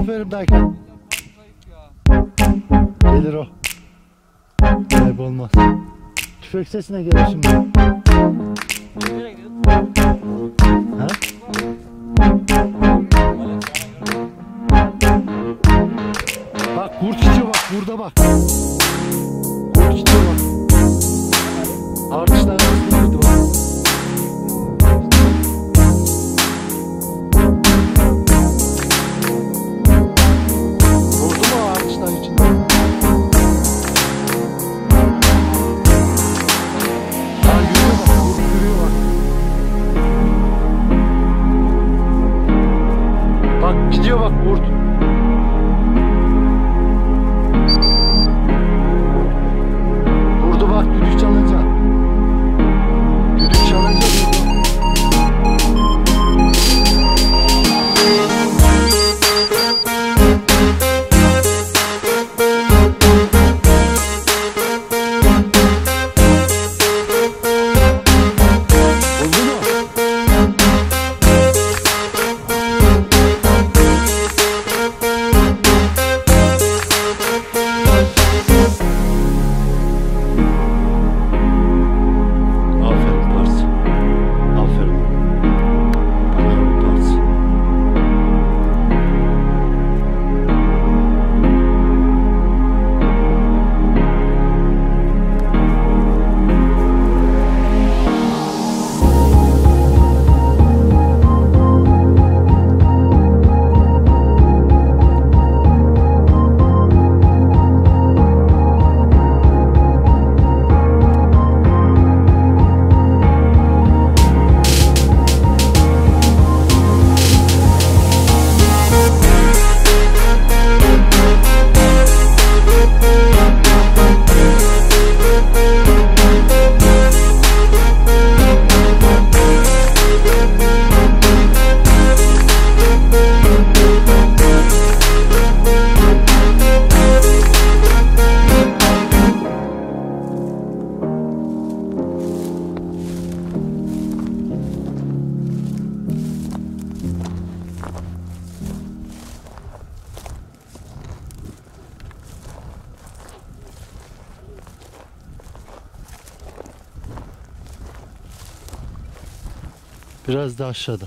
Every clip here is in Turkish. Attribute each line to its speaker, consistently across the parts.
Speaker 1: Aferin Daykan. Gelir o. Kaybolmaz. Tüfek sesine gelir şimdi. Ha? Bak kurt gidiyor bak burada bak. Kurt gidiyor bak. Artışlar arasındaydı bak. Vurdu mu o artışların içinde? Ha yürüyor bak, kurt yürüyor bak. Bak gidiyor bak kurt. Vurdu bak düdük çalınca. Düdük çalınca vurdu. Vurdu mu? Aferin Pars. Aferin. Bravo Pars. Biraz da aşağıda.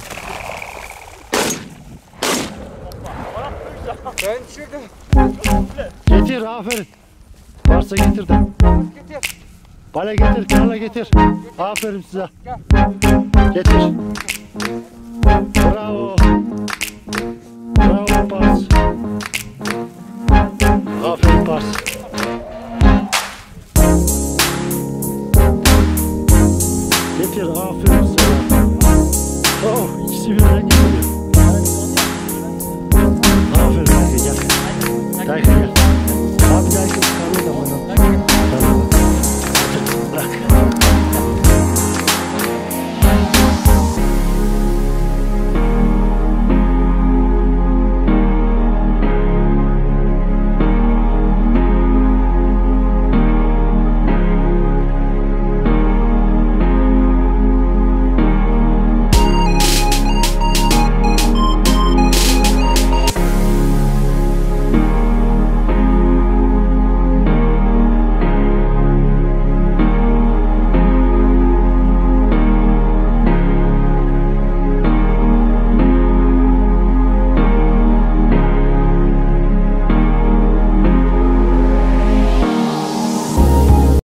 Speaker 2: Ben düşürdüm.
Speaker 1: Getir aferin. Varsa getir de.
Speaker 2: Getir.
Speaker 1: Bale getir, kanala getir. Aferin size. Getir. Bravo. Bravo Pars. Aferin Pars. Getir aferin size. Oh ikisi birden geliyor. Aferin Daykan gel. Daykan